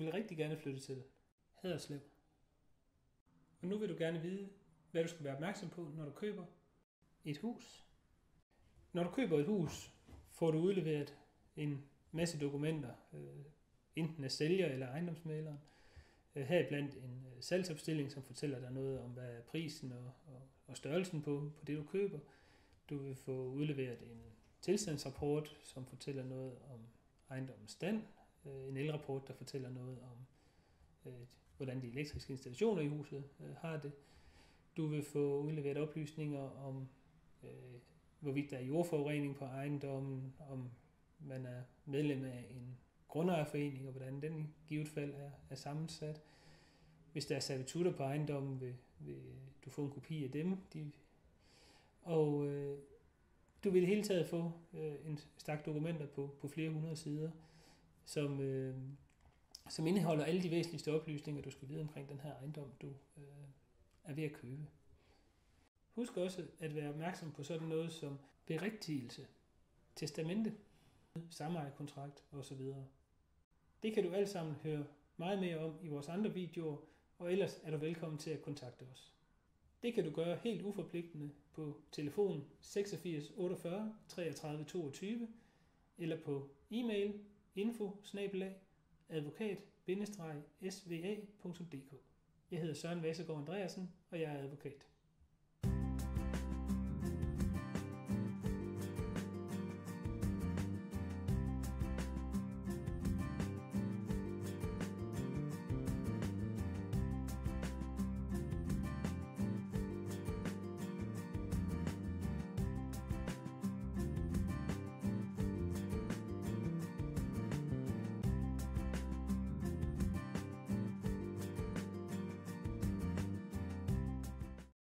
vil rigtig gerne flytte til Haderslev. Og nu vil du gerne vide, hvad du skal være opmærksom på, når du køber et hus. Når du køber et hus, får du udleveret en masse dokumenter, enten af sælger eller ejendomsmægleren. Heriblandt en salgsopstilling, som fortæller dig noget om, hvad er prisen og størrelsen på det, du køber. Du vil få udleveret en tilstandsrapport, som fortæller noget om ejendommens stand. En elrapport, der fortæller noget om, hvordan de elektriske installationer i huset har det. Du vil få udleveret oplysninger om, hvorvidt der er jordforurening på ejendommen, om man er medlem af en grundejerforening, og hvordan den i givet fald er sammensat. Hvis der er servitutter på ejendommen, vil du få en kopi af dem. Og du vil i det hele taget få en stak dokumenter på flere hundrede sider, som indeholder alle de væsentligste oplysninger, du skal vide omkring den her ejendom, du er ved at købe. Husk også at være opmærksom på sådan noget som berigtigelse, testamente, samejerkontrakt osv. Det kan du alt sammen høre meget mere om i vores andre videoer, og ellers er du velkommen til at kontakte os. Det kan du gøre helt uforpligtende på telefon 86 48 33 22 eller på e-mail info@advokat-sva.dk. Jeg hedder Søren Vasegaard Andreasen, og jeg er advokat.